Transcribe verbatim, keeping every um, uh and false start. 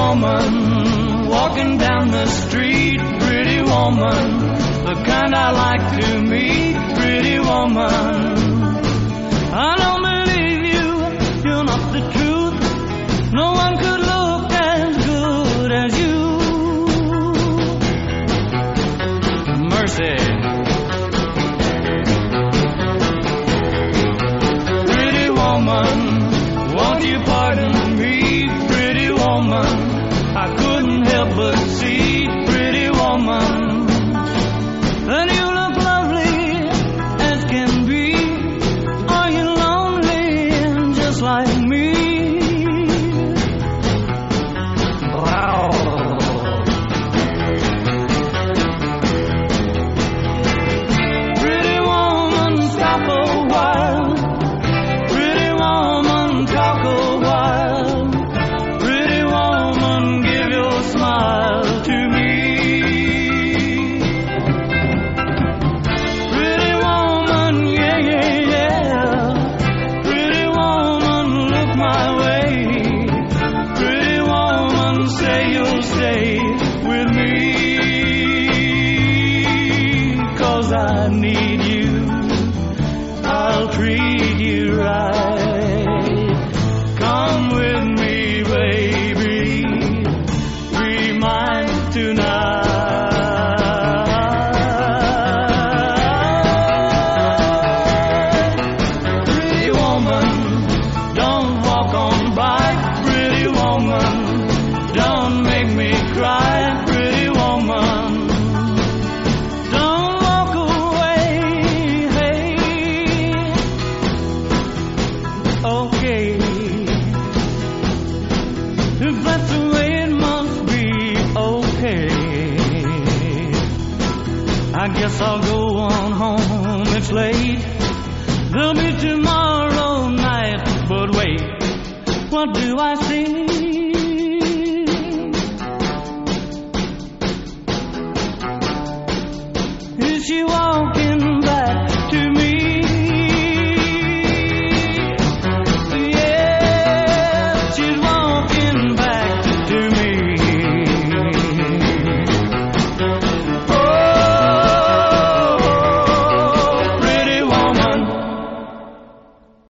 woman walking down the street, pretty woman, the kind I like to meet, pretty woman. I don't believe you, you're not the truth. No one could look as good as you. Mercy. Pretty woman, won't you pardon me, pretty woman? I couldn't help but see, pretty woman, that you look lovely as can be. Are you lonely just like me? Wow. Pretty woman, stop a while. Pretty woman, talk a while. Pretty woman, give your smile to me. Pretty woman, yeah, yeah, yeah. Pretty woman, look my way. Pretty woman, say you'll stay with me. 'Cause I need you, I'll treat you right. Come with me, baby, be mine tonight. Pretty woman, don't walk on by. Pretty woman, don't make me cry. Pretty woman, don't walk away. Hey, okay, if that's the way it must be, okay. I guess I'll go on home, it's late. There'll be tomorrow night, but wait, what do I see?